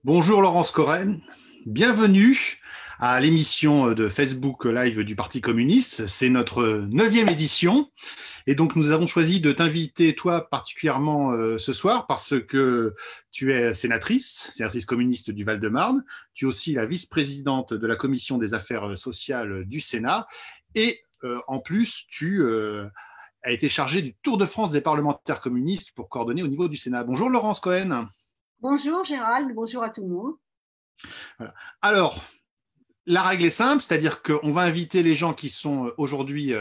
Bonjour Laurence Cohen, bienvenue à l'émission de Facebook Live du Parti communiste. C'est notre 9e édition et donc nous avons choisi de t'inviter toi particulièrement ce soir parce que tu es sénatrice communiste du Val-de-Marne. Tu es aussi la vice-présidente de la commission des affaires sociales du Sénat et en plus tu as été chargée du Tour de France des parlementaires communistes pour coordonner au niveau du Sénat. Bonjour Laurence Cohen. Bonjour Gérald, bonjour à tout le monde. Voilà. Alors, la règle est simple, c'est-à-dire qu'on va inviter les gens qui sont aujourd'hui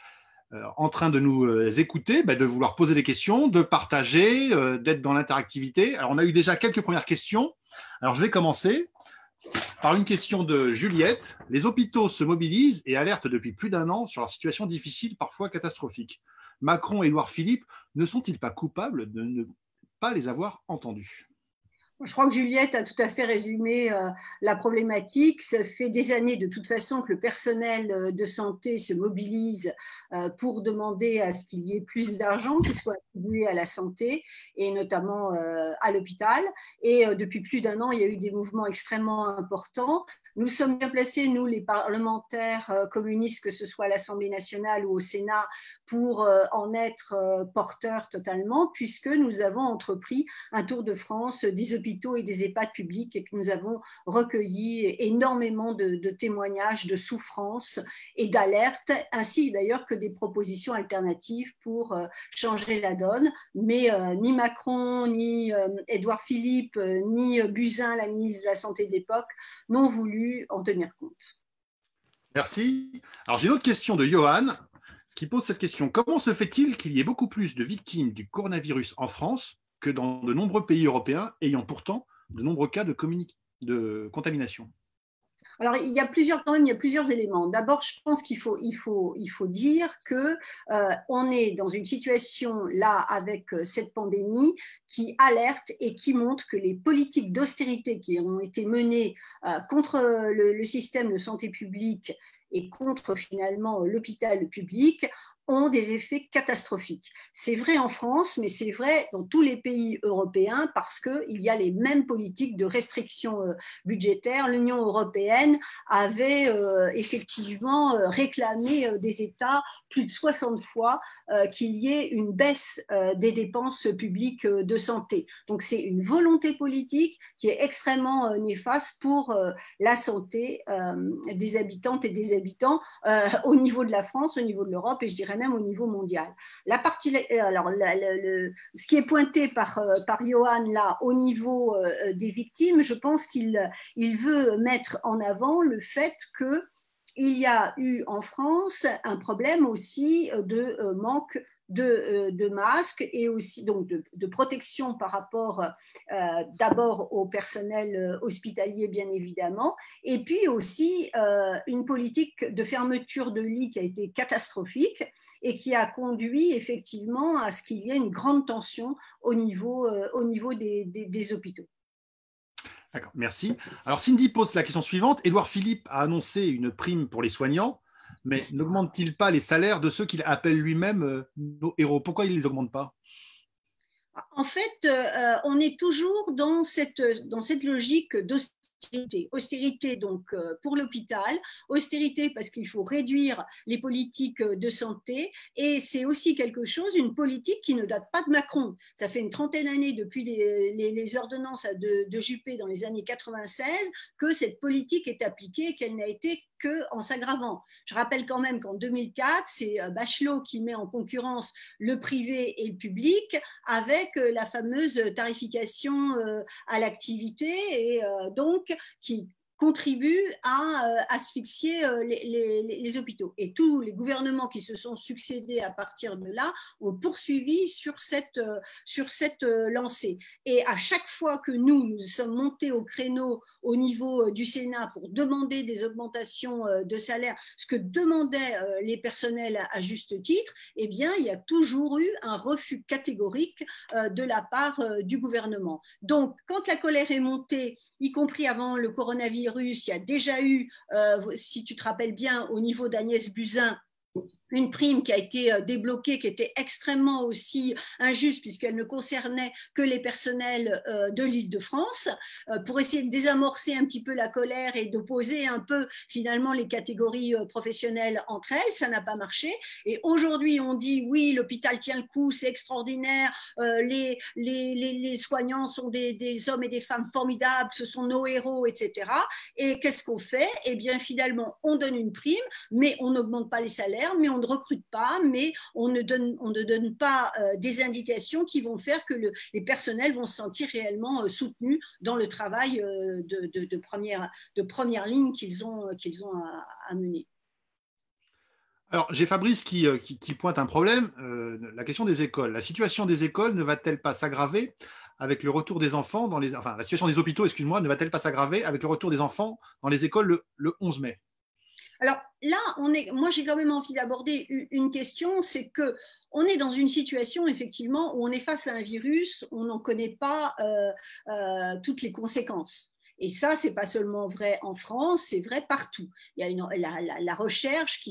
en train de nous écouter, de vouloir poser des questions, de partager, d'être dans l'interactivité. Alors, on a eu déjà quelques premières questions. Alors, je vais commencer par une question de Juliette. Les hôpitaux se mobilisent et alertent depuis plus d'un an sur leur situation difficile, parfois catastrophique. Macron et Édouard Philippe ne sont-ils pas coupables de ne pas les avoir entendus ? Je crois que Juliette a tout à fait résumé la problématique. Ça fait des années de toute façon que le personnel de santé se mobilise pour demander à ce qu'il y ait plus d'argent qui soit attribué à la santé et notamment à l'hôpital. Et depuis plus d'un an, il y a eu des mouvements extrêmement importants. Nous sommes bien placés, nous les parlementaires communistes, que ce soit à l'Assemblée nationale ou au Sénat, pour en être porteurs totalement, puisque nous avons entrepris un tour de France des hôpitaux et des EHPAD publics et que nous avons recueilli énormément de témoignages de souffrance et d'alerte, ainsi d'ailleurs que des propositions alternatives pour changer la donne. Mais ni Macron, ni Édouard Philippe, ni Buzyn, la ministre de la Santé de l'époque, n'ont voulu en tenir compte. Merci. Alors j'ai une autre question de Johan qui pose cette question. Comment se fait-il qu'il y ait beaucoup plus de victimes du coronavirus en France que dans de nombreux pays européens ayant pourtant de nombreux cas de contamination ? Alors, il y a plusieurs éléments. D'abord, je pense qu'il faut dire que on est dans une situation là avec cette pandémie qui alerte et qui montre que les politiques d'austérité qui ont été menées contre le système de santé publique et contre finalement l'hôpital public ont des effets catastrophiques. C'est vrai en France, mais c'est vrai dans tous les pays européens parce qu'il y a les mêmes politiques de restriction budgétaire. L'Union européenne avait effectivement réclamé des États plus de 60 fois qu'il y ait une baisse des dépenses publiques de santé. Donc c'est une volonté politique qui est extrêmement néfaste pour la santé des habitantes et des habitants au niveau de la France, au niveau de l'Europe et je dirais même au niveau mondial. Ce qui est pointé par Johan là au niveau des victimes, je pense qu'il veut mettre en avant le fait qu'il y a eu en France un problème aussi de manque de masques et aussi donc de protection par rapport d'abord au personnel hospitalier bien évidemment et puis aussi une politique de fermeture de lits qui a été catastrophique et qui a conduit effectivement à ce qu'il y ait une grande tension au niveau des hôpitaux. D'accord, merci. Alors Cindy pose la question suivante. Édouard Philippe a annoncé une prime pour les soignants, mais n'augmente-t-il pas les salaires de ceux qu'il appelle lui-même nos héros ? Pourquoi il ne les augmente pas ? En fait, on est toujours dans cette logique d'austérité. Austérité donc pour l'hôpital, austérité parce qu'il faut réduire les politiques de santé et c'est aussi quelque chose, une politique qui ne date pas de Macron. Ça fait une trentaine d'années depuis les ordonnances de Juppé dans les années 96 que cette politique est appliquée et qu'elle n'a été qu'en s'aggravant. Je rappelle quand même qu'en 2004, c'est Bachelot qui met en concurrence le privé et le public avec la fameuse tarification à l'activité et donc qui contribue à asphyxier les hôpitaux. Et tous les gouvernements qui se sont succédés à partir de là ont poursuivi sur cette lancée. Et à chaque fois que nous sommes montés au créneau au niveau du Sénat pour demander des augmentations de salaire, ce que demandaient les personnels à juste titre, eh bien, il y a toujours eu un refus catégorique de la part du gouvernement. Donc, quand la colère est montée, y compris avant le coronavirus, il y a déjà eu, si tu te rappelles bien, au niveau d'Agnès Buzyn, une prime qui a été débloquée, qui était extrêmement aussi injuste puisqu'elle ne concernait que les personnels de l'Île-de-France, pour essayer de désamorcer un petit peu la colère et d'opposer un peu finalement les catégories professionnelles entre elles. Ça n'a pas marché. Et aujourd'hui, on dit oui, l'hôpital tient le coup, c'est extraordinaire, les soignants sont des hommes et des femmes formidables, ce sont nos héros, etc. Et qu'est-ce qu'on fait? Eh bien, finalement, on donne une prime, mais on n'augmente pas les salaires, mais on ne recrute pas, mais on ne donne pas des indications qui vont faire que les personnels vont se sentir réellement soutenus dans le travail de première ligne qu'ils ont à mener. Alors, j'ai Fabrice qui pointe un problème, la question des écoles. La situation des écoles ne va-t-elle pas s'aggraver avec le retour des enfants dans les... Enfin, la situation des hôpitaux, excuse-moi, ne va-t-elle pas s'aggraver avec le retour des enfants dans les écoles le 11 mai? Alors là, moi j'ai quand même envie d'aborder une question, c'est que on est dans une situation effectivement où on est face à un virus, on n'en connaît pas toutes les conséquences. Et ça, c'est pas seulement vrai en France, c'est vrai partout. Il y a la recherche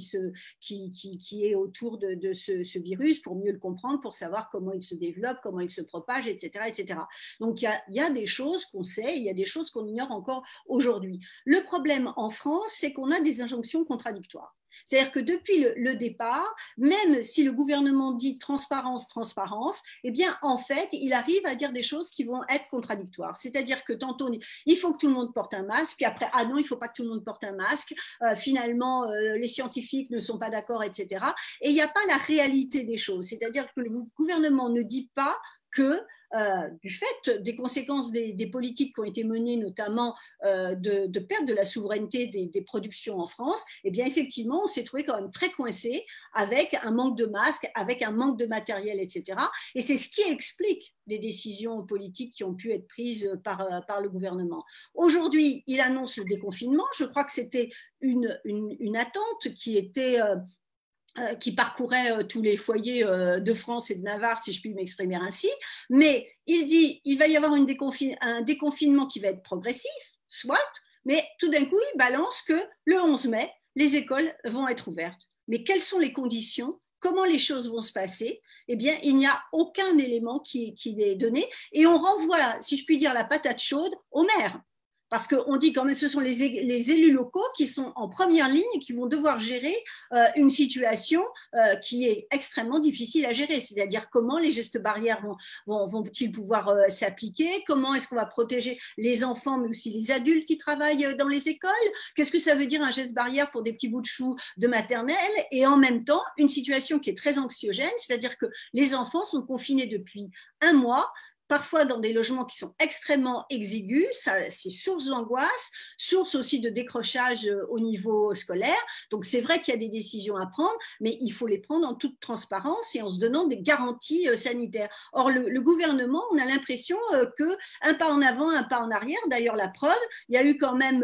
qui est autour de ce virus pour mieux le comprendre, pour savoir comment il se développe, comment il se propage, etc., etc. Donc il y a des choses qu'on sait, il y a des choses qu'on ignore encore aujourd'hui. Le problème en France, c'est qu'on a des injonctions contradictoires. C'est-à-dire que depuis le départ, même si le gouvernement dit transparence, transparence, eh bien, en fait, il arrive à dire des choses qui vont être contradictoires. C'est-à-dire que tantôt, il faut que tout le monde porte un masque, puis après, ah non, il ne faut pas que tout le monde porte un masque. Finalement, les scientifiques ne sont pas d'accord, etc. Et il n'y a pas la réalité des choses. C'est-à-dire que le gouvernement ne dit pas que du fait des conséquences des politiques qui ont été menées, notamment de perte de la souveraineté des productions en France, eh bien effectivement, on s'est trouvé quand même très coincé avec un manque de masques, avec un manque de matériel, etc. Et c'est ce qui explique les décisions politiques qui ont pu être prises par le gouvernement. Aujourd'hui, il annonce le déconfinement. Je crois que c'était une attente qui était qui parcourait tous les foyers de France et de Navarre, si je puis m'exprimer ainsi. Mais il dit il va y avoir un déconfinement qui va être progressif, soit, mais tout d'un coup, il balance que le 11 mai, les écoles vont être ouvertes. Mais quelles sont les conditions? Comment les choses vont se passer? Eh bien, il n'y a aucun élément qui est donné. Et on renvoie, si je puis dire, la patate chaude au maire. Parce qu'on dit quand même que ce sont les élus locaux qui sont en première ligne et qui vont devoir gérer une situation qui est extrêmement difficile à gérer. C'est-à-dire comment les gestes barrières vont-ils pouvoir s'appliquer? Comment est-ce qu'on va protéger les enfants, mais aussi les adultes qui travaillent dans les écoles? Qu'est-ce que ça veut dire un geste barrière pour des petits bouts de chou de maternelle? Et en même temps, une situation qui est très anxiogène, c'est-à-dire que les enfants sont confinés depuis un mois, parfois dans des logements qui sont extrêmement exigus, c'est source d'angoisse, source aussi de décrochage au niveau scolaire. Donc c'est vrai qu'il y a des décisions à prendre, mais il faut les prendre en toute transparence et en se donnant des garanties sanitaires. Or, le gouvernement, on a l'impression qu'un pas en avant, un pas en arrière. D'ailleurs, la preuve, il y a eu quand même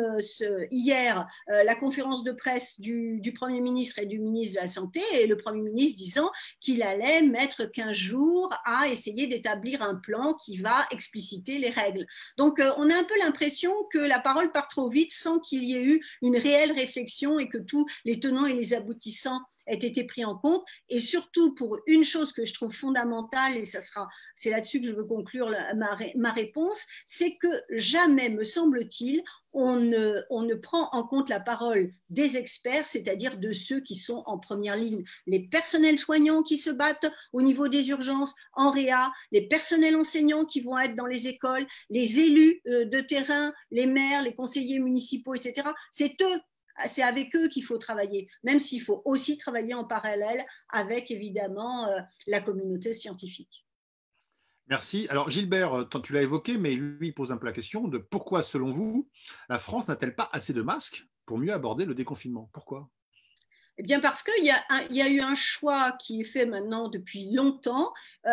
hier la conférence de presse du Premier ministre et du ministre de la Santé, et le Premier ministre disant qu'il allait mettre 15 jours à essayer d'établir un plan qui va expliciter les règles. Donc, on a un peu l'impression que la parole part trop vite sans qu'il y ait eu une réelle réflexion et que tous les tenants et les aboutissants aient été pris en compte. Et surtout, pour une chose que je trouve fondamentale, et c'est là-dessus que je veux conclure ma réponse, c'est que jamais, me semble-t-il, on ne prend en compte la parole des experts, c'est-à-dire de ceux qui sont en première ligne. Les personnels soignants qui se battent au niveau des urgences, en réa, les personnels enseignants qui vont être dans les écoles, les élus de terrain, les maires, les conseillers municipaux, etc. C'est avec eux qu'il faut travailler, même s'il faut aussi travailler en parallèle avec, évidemment, la communauté scientifique. Merci. Alors Gilbert, tu l'as évoqué, mais lui il pose un peu la question de pourquoi, selon vous, la France n'a-t-elle pas assez de masques pour mieux aborder le déconfinement? Pourquoi? Eh bien parce qu'il y a eu un choix qui est fait maintenant depuis longtemps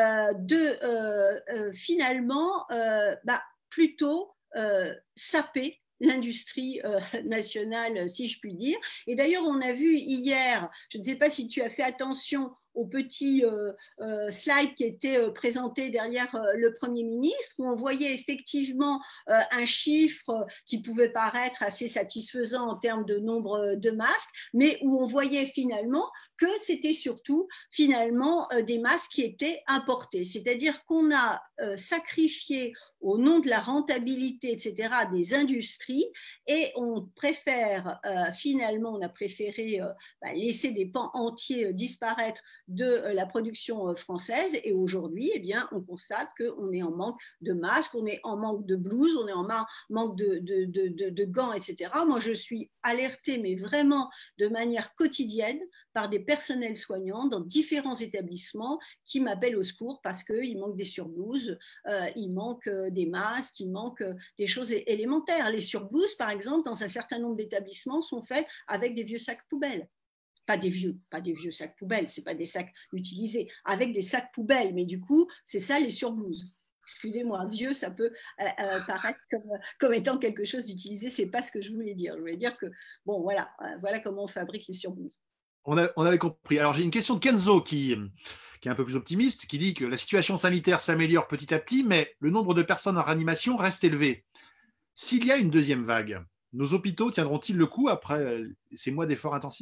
de finalement plutôt saper l'industrie nationale, si je puis dire. Et d'ailleurs, on a vu hier, je ne sais pas si tu as fait attention au petit slide qui était présenté derrière le Premier ministre, où on voyait effectivement un chiffre qui pouvait paraître assez satisfaisant en termes de nombre de masques, mais où on voyait finalement que c'était surtout finalement des masques qui étaient importés. C'est-à-dire qu'on a sacrifié au nom de la rentabilité, etc., des industries, et on préfère finalement, on a préféré laisser des pans entiers disparaître de la production française, et aujourd'hui, eh bien, on constate qu'on est en manque de masques, on est en manque de blouses, on est en manque de gants, etc. Moi, je suis alertée, mais vraiment de manière quotidienne, par des personnels soignants dans différents établissements qui m'appellent au secours parce qu'il manque des surblouses, il manque des masques, il manque des choses élémentaires. Les surblouses, par exemple, dans un certain nombre d'établissements, sont faites avec des vieux sacs poubelles. Pas des vieux sacs poubelles, ce n'est pas des sacs utilisés, avec des sacs poubelles, mais du coup, c'est ça les surblouses. Excusez-moi, vieux, ça peut paraître comme étant quelque chose d'utilisé, ce n'est pas ce que je voulais dire. Je voulais dire que, bon, voilà comment on fabrique les surblouses. On avait compris. Alors, j'ai une question de Kenzo qui est un peu plus optimiste, qui dit que la situation sanitaire s'améliore petit à petit, mais le nombre de personnes en réanimation reste élevé. S'il y a une deuxième vague, nos hôpitaux tiendront-ils le coup après ces mois d'efforts intensifs ?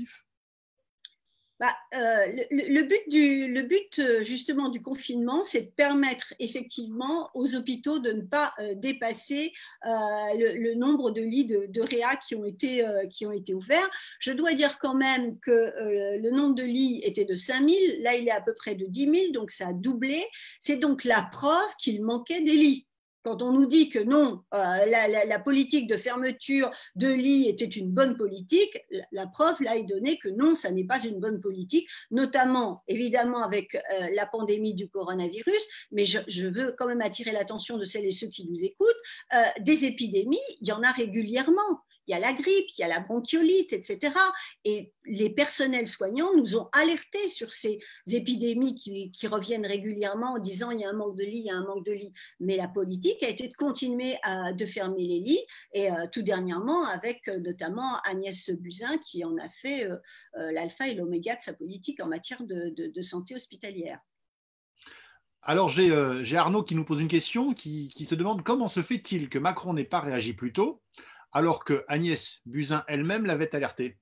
Le but justement du confinement, c'est de permettre effectivement aux hôpitaux de ne pas dépasser le nombre de lits de réa qui ont été ouverts. Je dois dire quand même que le nombre de lits était de 5 000, là il est à peu près de 10 000, donc ça a doublé. C'est donc la preuve qu'il manquait des lits. Quand on nous dit que non, la politique de fermeture de lits était une bonne politique, la preuve là est donnée que non, ça n'est pas une bonne politique, notamment évidemment avec la pandémie du coronavirus, mais je veux quand même attirer l'attention de celles et ceux qui nous écoutent, des épidémies, il y en a régulièrement. Il y a la grippe, il y a la bronchiolite, etc. Et les personnels soignants nous ont alertés sur ces épidémies qui reviennent régulièrement en disant il y a un manque de lits, il y a un manque de lits. Mais la politique a été de continuer de fermer les lits, et tout dernièrement avec notamment Agnès Buzyn qui en a fait l'alpha et l'oméga de sa politique en matière de santé hospitalière. Alors, j'ai Arnaud qui nous pose une question qui se demande comment se fait-il que Macron n'ait pas réagi plus tôt alors que Agnès Buzyn elle-même l'avait alerté?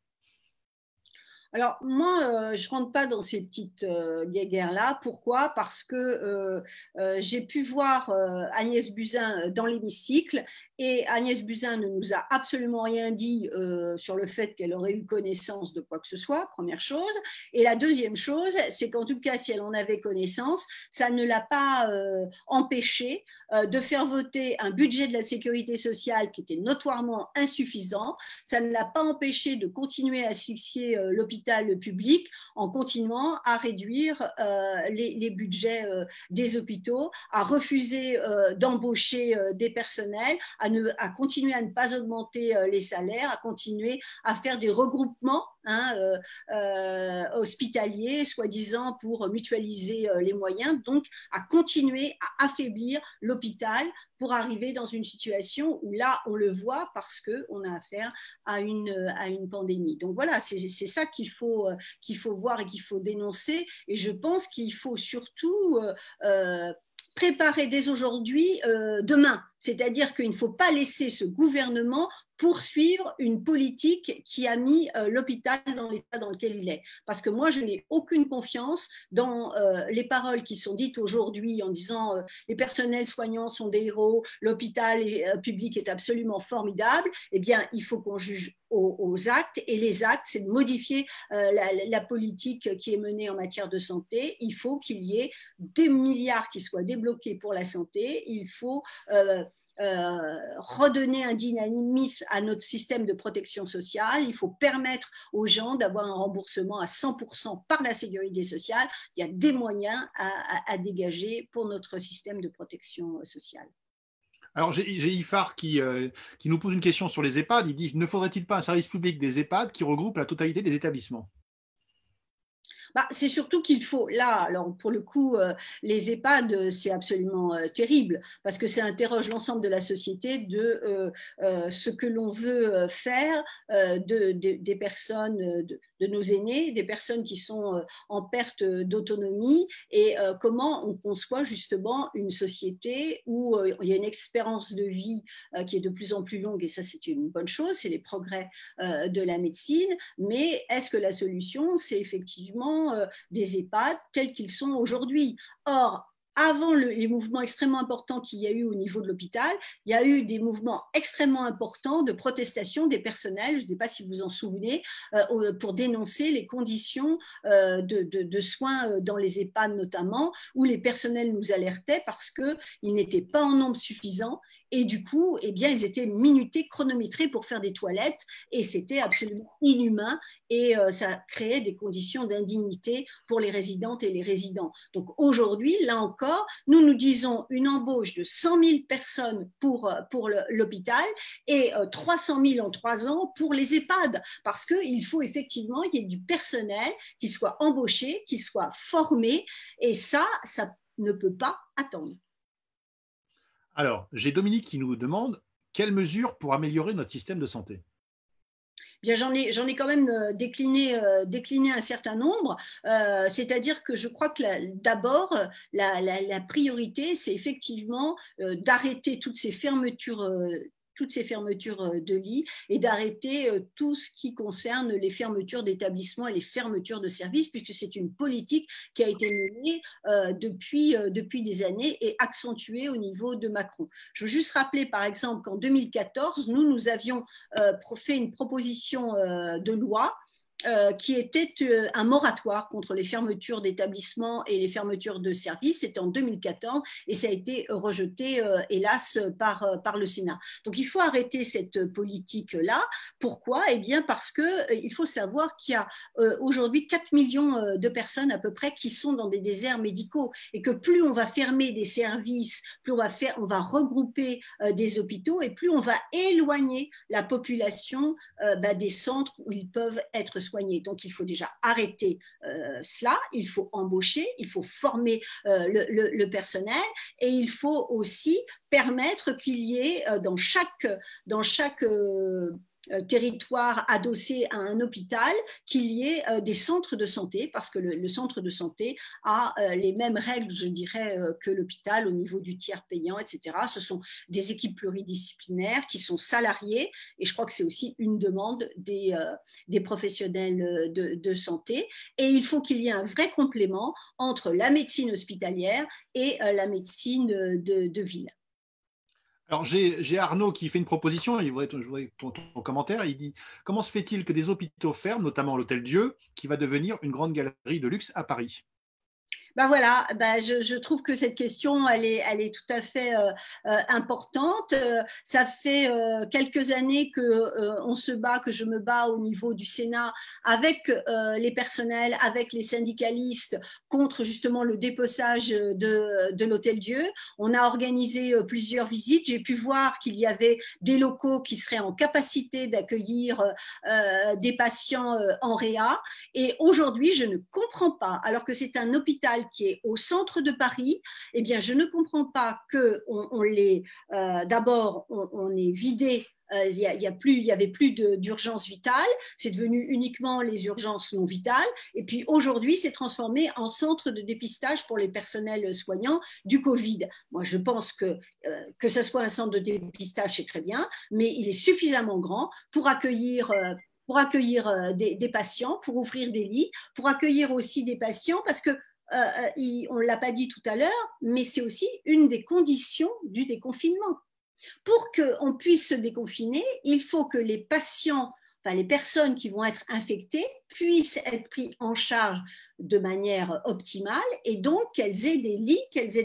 Alors moi, je ne rentre pas dans ces petites guéguerres-là. Pourquoi? Parce que j'ai pu voir Agnès Buzyn dans l'hémicycle, et Agnès Buzyn ne nous a absolument rien dit sur le fait qu'elle aurait eu connaissance de quoi que ce soit, première chose. Et la deuxième chose, c'est qu'en tout cas, si elle en avait connaissance, ça ne l'a pas empêché de faire voter un budget de la sécurité sociale qui était notoirement insuffisant. Ça ne l'a pas empêché de continuer à asphyxier l'hôpital public en continuant à réduire les budgets des hôpitaux, à refuser d'embaucher des personnels, à continuer à ne pas augmenter les salaires, à continuer à faire des regroupements hospitaliers, soi-disant pour mutualiser les moyens, donc à continuer à affaiblir l'hôpital pour arriver dans une situation où là, on le voit parce qu'on a affaire à une pandémie. Donc voilà, c'est ça qu'il faut voir et qu'il faut dénoncer. Et je pense qu'il faut surtout préparer dès aujourd'hui demain. C'est-à-dire qu'il ne faut pas laisser ce gouvernement poursuivre une politique qui a mis l'hôpital dans l'état dans lequel il est. Parce que moi, je n'ai aucune confiance dans les paroles qui sont dites aujourd'hui en disant les personnels soignants sont des héros, l'hôpital public est absolument formidable. Eh bien, il faut qu'on juge aux actes, et les actes, c'est de modifier la politique qui est menée en matière de santé. Il faut qu'il y ait des milliards qui soient débloqués pour la santé. Il faut redonner un dynamisme à notre système de protection sociale. Il faut permettre aux gens d'avoir un remboursement à 100% par la sécurité sociale. Il y a des moyens à dégager pour notre système de protection sociale. Alors, j'ai Ifar qui nous pose une question sur les EHPAD. Il dit, ne faudrait-il pas un service public des EHPAD qui regroupe la totalité des établissements? C'est surtout qu'il faut, là, alors pour le coup, les EHPAD, c'est absolument terrible, parce que ça interroge l'ensemble de la société de ce que l'on veut faire des personnes, de nos aînés, des personnes qui sont en perte d'autonomie, et comment on conçoit justement une société où il y a une espérance de vie qui est de plus en plus longue, et ça c'est une bonne chose, c'est les progrès de la médecine, mais est-ce que la solution, c'est effectivement des EHPAD tels qu'ils sont aujourd'hui? Or, avant les mouvements extrêmement importants qu'il y a eu au niveau de l'hôpital, il y a eu des mouvements extrêmement importants de protestation des personnels, je ne sais pas si vous vous en souvenez, pour dénoncer les conditions de soins dans les EHPAD notamment, où les personnels nous alertaient parce qu'ils n'étaient pas en nombre suffisant. Et du coup, eh bien, ils étaient minutés, chronométrés pour faire des toilettes, et c'était absolument inhumain, et ça créait des conditions d'indignité pour les résidentes et les résidents. Donc aujourd'hui, là encore, nous disons une embauche de 100 000 personnes pour l'hôpital et 300 000 en 3 ans pour les EHPAD, parce qu'il faut effectivement qu'il y ait du personnel qui soit embauché, qui soit formé, et ça ne peut pas attendre. Alors, j'ai Dominique qui nous demande quelles mesures pour améliorer notre système de santé? Bien, j'en ai quand même décliné un certain nombre. C'est-à-dire que je crois que d'abord, la priorité, c'est effectivement d'arrêter toutes ces fermetures de lits, et d'arrêter tout ce qui concerne les fermetures d'établissements et les fermetures de services, puisque c'est une politique qui a été menée depuis des années et accentuée au niveau de Macron. Je veux juste rappeler, par exemple, qu'en 2014, nous avions fait une proposition de loi qui était un moratoire contre les fermetures d'établissements et les fermetures de services. C'était en 2014 et ça a été rejeté, hélas, par le Sénat. Donc il faut arrêter cette politique-là. Pourquoi? Eh bien parce qu'il faut savoir qu'il y a aujourd'hui 4 millions de personnes à peu près qui sont dans des déserts médicaux, et que plus on va fermer des services, plus on va regrouper des hôpitaux, et plus on va éloigner la population des centres où ils peuvent être soignés. Donc, il faut déjà arrêter cela, il faut embaucher, il faut former le personnel, et il faut aussi permettre qu'il y ait dans chaque territoire adossé à un hôpital, qu'il y ait des centres de santé, parce que le centre de santé a les mêmes règles, je dirais, que l'hôpital au niveau du tiers payant, etc. Ce sont des équipes pluridisciplinaires qui sont salariées, et je crois que c'est aussi une demande des professionnels de santé. Et il faut qu'il y ait un vrai complément entre la médecine hospitalière et la médecine de ville. Alors, j'ai Arnaud qui fait une proposition, je voudrais ton commentaire. Il dit: comment se fait-il que des hôpitaux ferment, notamment l'Hôtel Dieu, qui va devenir une grande galerie de luxe à Paris? Voilà, je trouve que cette question, elle est tout à fait importante. Ça fait quelques années que je me bats au niveau du Sénat avec les personnels, avec les syndicalistes, contre justement le dépeçage de l'Hôtel Dieu. On a organisé plusieurs visites. J'ai pu voir qu'il y avait des locaux qui seraient en capacité d'accueillir des patients en réa. Et aujourd'hui, je ne comprends pas, alors que c'est un hôpital qui est au centre de Paris, eh bien, je ne comprends pas d'abord, on est vidé. Il y avait plus d'urgence vitale, c'est devenu uniquement les urgences non vitales, et puis aujourd'hui c'est transformé en centre de dépistage pour les personnels soignants du Covid. Moi je pense que ce soit un centre de dépistage, c'est très bien, mais il est suffisamment grand pour accueillir des patients, pour ouvrir des lits, pour accueillir aussi des patients, parce que on ne l'a pas dit tout à l'heure, mais c'est aussi une des conditions du déconfinement. Pour qu'on puisse se déconfiner, il faut que les patients, enfin les personnes qui vont être infectées, puissent être pris en charge de manière optimale, et donc qu'elles aient des lits, qu'elles aient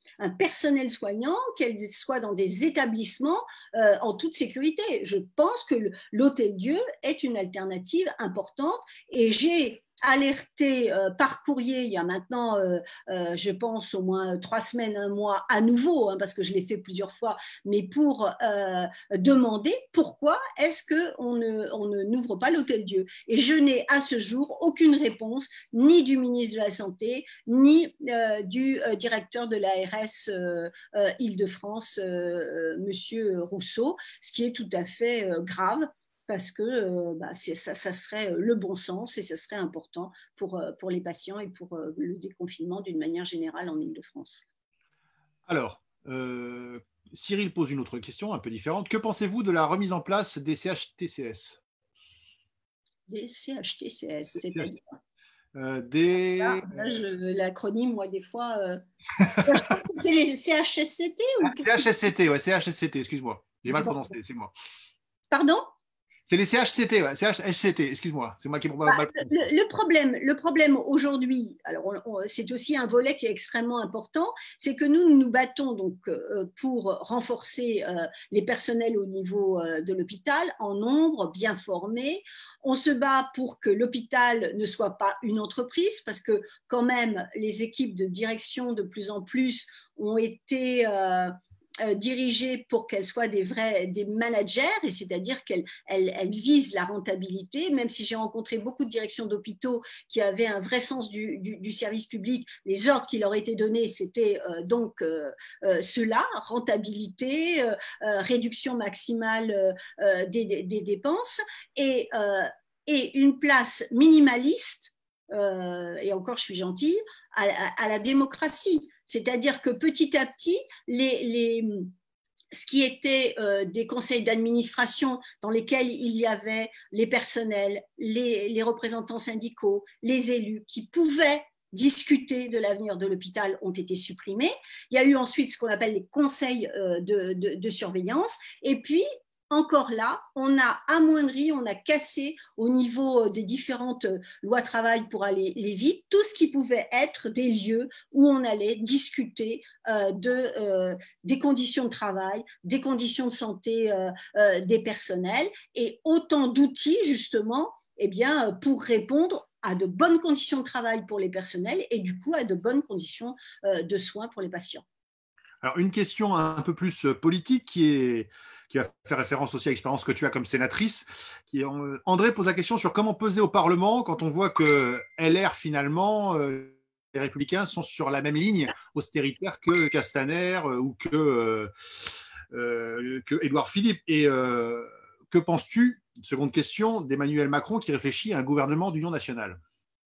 un personnel soignant, qu'elles soient dans des établissements en toute sécurité. Je pense que l'Hôtel-Dieu est une alternative importante et j'ai alerté par courrier il y a maintenant, je pense, au moins 3 semaines, un mois, à nouveau, hein, parce que je l'ai fait plusieurs fois, mais pour demander pourquoi est-ce qu'on ne n'ouvre pas l'Hôtel-Dieu. Et je n'ai à ce jour aucune réponse, ni du ministre de la Santé, ni du directeur de l'ARS Île-de-France, Monsieur Rousseau, ce qui est tout à fait grave parce que ça serait le bon sens et ce serait important pour les patients et pour le déconfinement d'une manière générale en Île-de-France. Alors, Cyril pose une autre question un peu différente. Que pensez-vous de la remise en place des CHTCS? Des CHTCS, c'est-à-dire l'acronyme, moi, des fois. C'est les CHSCT ou CHSCT, ouais, CHSCT, excuse-moi. J'ai mal prononcé, c'est moi. Pardon? C'est les CHCT, ouais, CHSCT, excuse-moi, c'est moi qui ai mal prononcé. Le problème aujourd'hui, alors c'est aussi un volet qui est extrêmement important, c'est que nous nous battons donc pour renforcer les personnels au niveau de l'hôpital en nombre, bien formés. On se bat pour que l'hôpital ne soit pas une entreprise, parce que quand même les équipes de direction de plus en plus ont été dirigées pour qu'elles soient des managers, et c'est-à-dire qu'elles visent la rentabilité, même si j'ai rencontré beaucoup de directions d'hôpitaux qui avaient un vrai sens du service public. Les ordres qui leur étaient donnés, c'était cela, rentabilité, réduction maximale des dépenses, et une place minimaliste, et encore je suis gentille, à la démocratie. C'est-à-dire que petit à petit, ce qui était des conseils d'administration dans lesquels il y avait les personnels, les représentants syndicaux, les élus qui pouvaient discuter de l'avenir de l'hôpital ont été supprimés. Il y a eu ensuite ce qu'on appelle les conseils de surveillance. Et puis, encore là, on a amoindri, on a cassé au niveau des différentes lois travail pour aller vite, tout ce qui pouvait être des lieux où on allait discuter des conditions de travail, des conditions de santé des personnels et autant d'outils justement pour répondre à de bonnes conditions de travail pour les personnels et du coup à de bonnes conditions de soins pour les patients. Alors, une question un peu plus politique qui va faire référence aussi à l'expérience que tu as comme sénatrice. André pose la question sur comment peser au Parlement quand on voit que LR, finalement, les Républicains sont sur la même ligne austéritaire que Castaner ou que Édouard Philippe. Et que penses-tu, seconde question, d'Emmanuel Macron qui réfléchit à un gouvernement d'union nationale?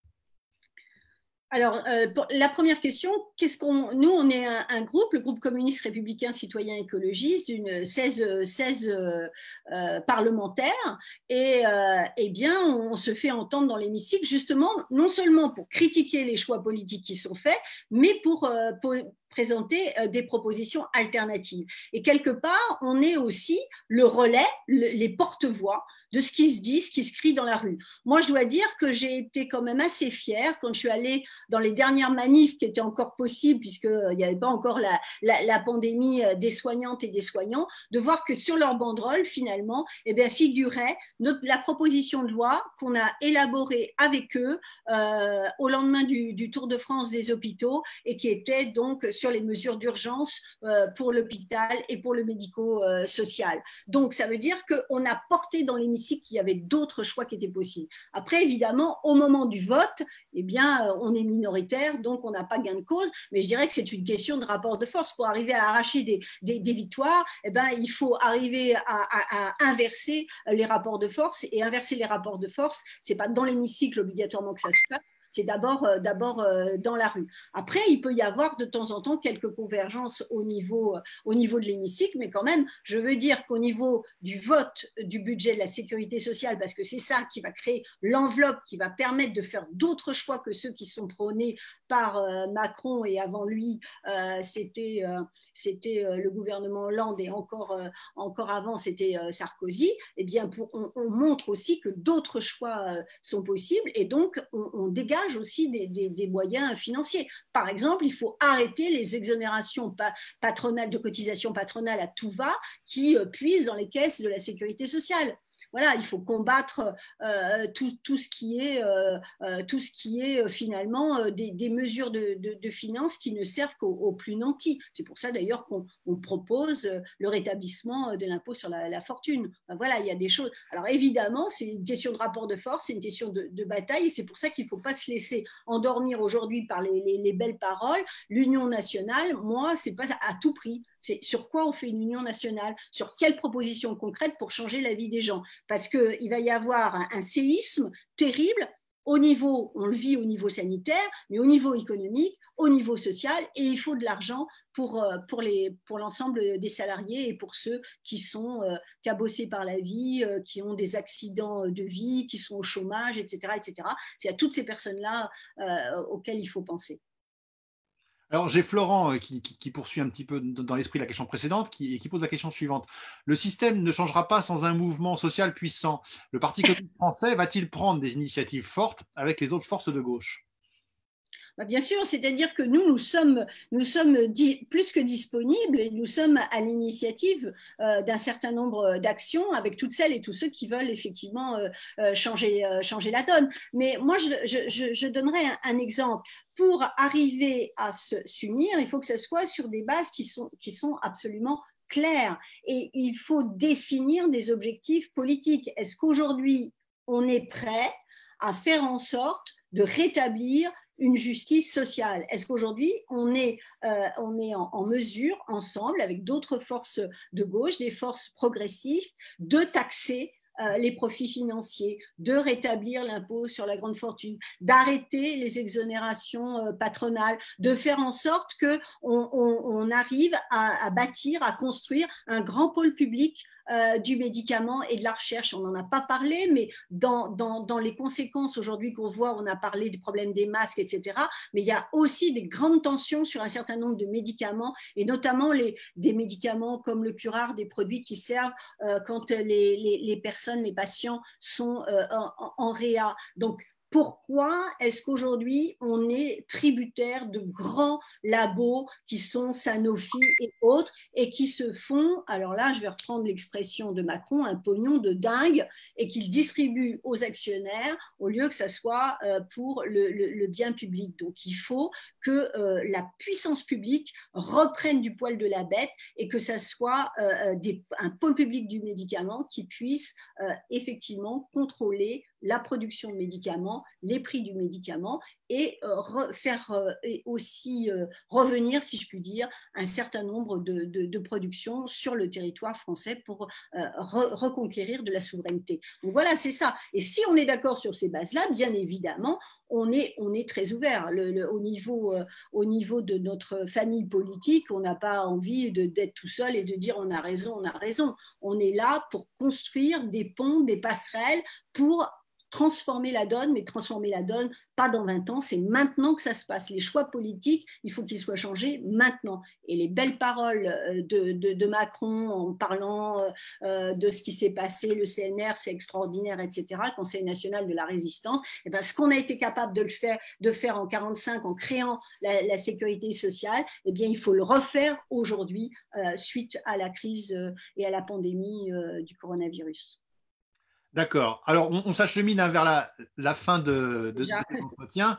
Alors, la première question, nous, on est un groupe, le groupe communiste républicain citoyen écologiste, d'une 16 parlementaires, et on se fait entendre dans l'hémicycle justement, non seulement pour critiquer les choix politiques qui sont faits, mais pour présenter des propositions alternatives. Et quelque part, on est aussi le relais, les porte-voix de ce qui se dit, ce qui se crie dans la rue. Moi, je dois dire que j'ai été quand même assez fière quand je suis allée dans les dernières manifs qui étaient encore possibles, puisqu'il n'y avait pas encore la pandémie des soignantes et des soignants, de voir que sur leur banderole, finalement, figurait la proposition de loi qu'on a élaborée avec eux au lendemain du Tour de France des hôpitaux et qui était donc sur les mesures d'urgence pour l'hôpital et pour le médico-social. Donc, ça veut dire qu'on a porté dans l'hémicycle qu'il y avait d'autres choix qui étaient possibles. Après, évidemment, au moment du vote, on est minoritaire, donc on n'a pas gain de cause, mais je dirais que c'est une question de rapport de force. Pour arriver à arracher des victoires, il faut arriver à inverser les rapports de force, et inverser les rapports de force, ce n'est pas dans l'hémicycle obligatoirement que ça se passe, c'est d'abord dans la rue. Après, il peut y avoir de temps en temps quelques convergences au niveau de l'hémicycle, mais quand même, je veux dire qu'au niveau du vote du budget de la sécurité sociale, parce que c'est ça qui va créer l'enveloppe, qui va permettre de faire d'autres choix que ceux qui sont prônés par Macron, et avant lui, c'était le gouvernement Hollande, et encore avant, c'était Sarkozy, on montre aussi que d'autres choix sont possibles, et donc on dégage dégage aussi des moyens financiers. Par exemple, il faut arrêter les exonérations patronales de cotisations patronales à tout va qui puisent dans les caisses de la sécurité sociale. Voilà, il faut combattre tout ce qui est finalement des mesures de finances qui ne servent qu'aux plus nantis. C'est pour ça d'ailleurs qu'on propose le rétablissement de l'impôt sur la fortune. Enfin, voilà, il y a des choses. Alors évidemment, c'est une question de rapport de force, c'est une question de bataille, et c'est pour ça qu'il ne faut pas se laisser endormir aujourd'hui par les belles paroles. L'union nationale, moi, c'est pas à tout prix. C'est sur quoi on fait une union nationale, sur quelles propositions concrètes pour changer la vie des gens. Parce qu'il va y avoir un séisme terrible au niveau, on le vit au niveau sanitaire, mais au niveau économique, au niveau social, et il faut de l'argent pour l'ensemble des salariés et pour ceux qui sont cabossés par la vie, qui ont des accidents de vie, qui sont au chômage, etc., etc. C'est à toutes ces personnes-là auxquelles il faut penser. Alors, j'ai Florent qui poursuit un petit peu dans l'esprit la question précédente et qui pose la question suivante. Le système ne changera pas sans un mouvement social puissant. Le Parti communiste français va-t-il prendre des initiatives fortes avec les autres forces de gauche? Bien sûr, c'est-à-dire que nous sommes plus que disponibles et nous sommes à l'initiative d'un certain nombre d'actions avec toutes celles et tous ceux qui veulent effectivement changer la donne. Mais moi, je donnerai un exemple. Pour arriver à s'unir, il faut que ce soit sur des bases qui sont absolument claires. Et il faut définir des objectifs politiques. Est-ce qu'aujourd'hui, on est prêt à faire en sorte de rétablir une justice sociale? Est-ce qu'aujourd'hui, on est en mesure, ensemble, avec d'autres forces de gauche, des forces progressistes, de taxer les profits financiers, de rétablir l'impôt sur la grande fortune, d'arrêter les exonérations patronales, de faire en sorte qu'on arrive à bâtir, à construire un grand pôle public du médicament et de la recherche? On n'en a pas parlé, mais dans les conséquences aujourd'hui qu'on voit, on a parlé du problème des masques, etc. Mais il y a aussi des grandes tensions sur un certain nombre de médicaments, et notamment des médicaments comme le curare, des produits qui servent quand les personnes, les patients sont en réa. Donc, pourquoi est-ce qu'aujourd'hui on est tributaire de grands labos qui sont Sanofi et autres et qui se font, alors là je vais reprendre l'expression de Macron, un pognon de dingue, et qu'ils distribuent aux actionnaires au lieu que ça soit pour le bien public? Donc il faut que la puissance publique reprenne du poil de la bête et que ça soit un pôle public du médicament qui puisse effectivement contrôler la production de médicaments, les prix du médicament, et faire aussi revenir, si je puis dire, un certain nombre de productions sur le territoire français pour reconquérir de la souveraineté. Donc voilà, c'est ça. Et si on est d'accord sur ces bases-là, bien évidemment, on est très ouvert. Au niveau de notre famille politique, on n'a pas envie d'être tout seul et de dire on a raison, on a raison. On est là pour construire des ponts, des passerelles, pour transformer la donne, mais transformer la donne pas dans 20 ans, c'est maintenant que ça se passe. Les choix politiques, il faut qu'ils soient changés maintenant. Et les belles paroles de Macron en parlant de ce qui s'est passé, le CNR, c'est extraordinaire, etc., le Conseil national de la résistance, et bien, ce qu'on a été capable de faire en 1945 en créant la sécurité sociale, et bien, il faut le refaire aujourd'hui suite à la crise et à la pandémie du coronavirus. D'accord. Alors, on s'achemine vers la fin de cet entretien.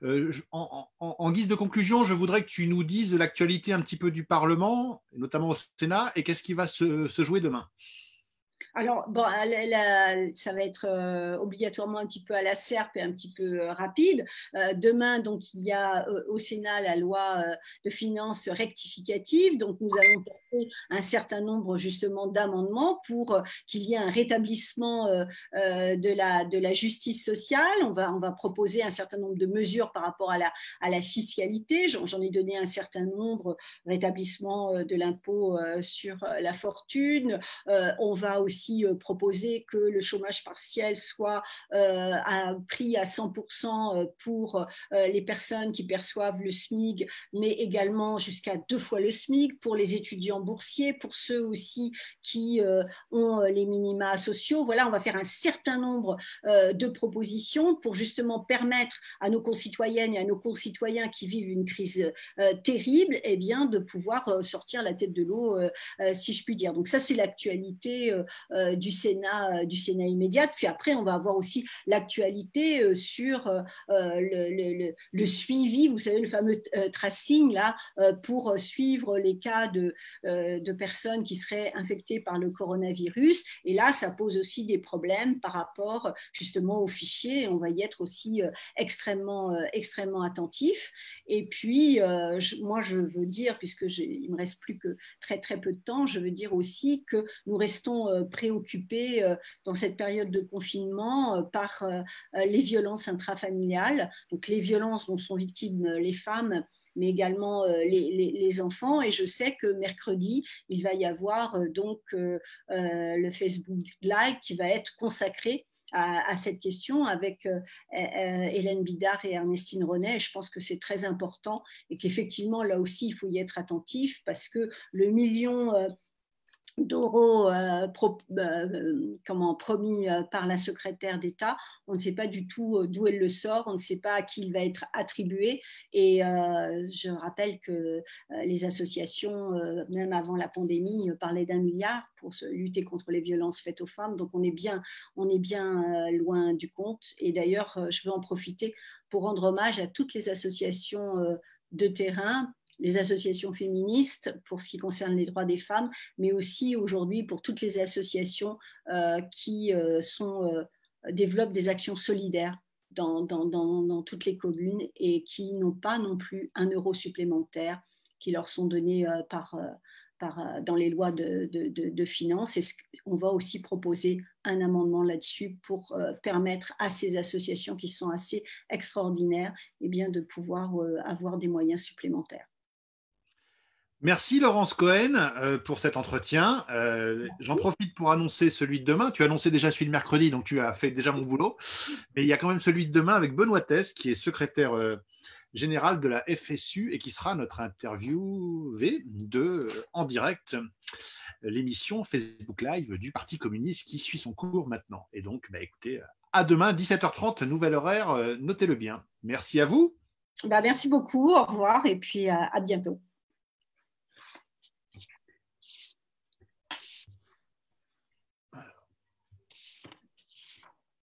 En guise de conclusion, je voudrais que tu nous dises l'actualité un petit peu du Parlement, notamment au Sénat, et qu'est-ce qui va se jouer demain. Alors, bon, ça va être obligatoirement un petit peu à la serpe et un petit peu rapide. Demain, donc, il y a au Sénat la loi de finances rectificative. Donc, nous allons porter un certain nombre justement d'amendements pour qu'il y ait un rétablissement de la justice sociale. On va proposer un certain nombre de mesures par rapport à la fiscalité. J'en ai donné un certain nombre, rétablissement de l'impôt sur la fortune. On va aussi aussi proposé que le chômage partiel soit pris à 100% pour les personnes qui perçoivent le SMIC, mais également jusqu'à 2 fois le SMIC, pour les étudiants boursiers, pour ceux aussi qui ont les minima sociaux. Voilà, on va faire un certain nombre de propositions pour justement permettre à nos concitoyennes et à nos concitoyens qui vivent une crise terrible, eh bien, de pouvoir sortir la tête de l'eau, si je puis dire. Donc ça, c'est l'actualité du Sénat immédiate. Puis après, on va avoir aussi l'actualité sur le suivi, vous savez, le fameux tracing là, pour suivre les cas de personnes qui seraient infectées par le coronavirus. Et là, ça pose aussi des problèmes par rapport justement aux fichiers. On va y être aussi extrêmement attentif. Et puis, moi, je veux dire, il me reste plus que très, très peu de temps, je veux dire aussi que nous restons préoccupés dans cette période de confinement par les violences intrafamiliales, donc les violences dont sont victimes les femmes, mais également les enfants. Et je sais que mercredi, il va y avoir le Facebook Live qui va être consacré à cette question avec Hélène Bidard et Ernestine Renet. Et je pense que c'est très important et qu'effectivement, là aussi, il faut y être attentif parce que le million d'euros promis par la secrétaire d'État, on ne sait pas du tout d'où elle le sort, on ne sait pas à qui il va être attribué. Et je rappelle que les associations, même avant la pandémie, parlaient d'1 milliard pour lutter contre les violences faites aux femmes. Donc on est bien loin du compte. Et d'ailleurs, je veux en profiter pour rendre hommage à toutes les associations de terrain, les associations féministes pour ce qui concerne les droits des femmes, mais aussi aujourd'hui pour toutes les associations qui développent des actions solidaires dans toutes les communes et qui n'ont pas non plus 1 euro supplémentaire qui leur sont donnés dans les lois de finances. Et on va aussi proposer un amendement là-dessus pour permettre à ces associations qui sont assez extraordinaires eh bien, de pouvoir avoir des moyens supplémentaires. Merci Laurence Cohen pour cet entretien. J'en profite pour annoncer celui de demain. Tu as annoncé déjà celui de mercredi, donc tu as fait déjà mon boulot. Mais il y a quand même celui de demain avec Benoît Tess, qui est secrétaire général de la FSU et qui sera notre interviewé en direct l'émission Facebook Live du Parti communiste qui suit son cours maintenant. Et donc, écoutez, à demain, 17h30, nouvel horaire, notez-le bien. Merci à vous. Merci beaucoup, au revoir et puis à bientôt.